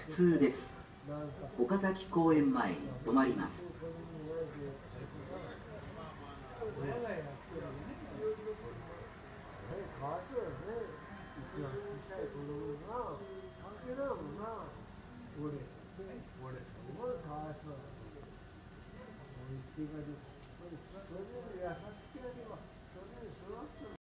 通です。岡崎公園前に止まります。 かわいそうですね。一番小さい子供が関係ないもんな。俺すごいかわいそうだ。おいしいがで、それで優しくやれば、それで育つ。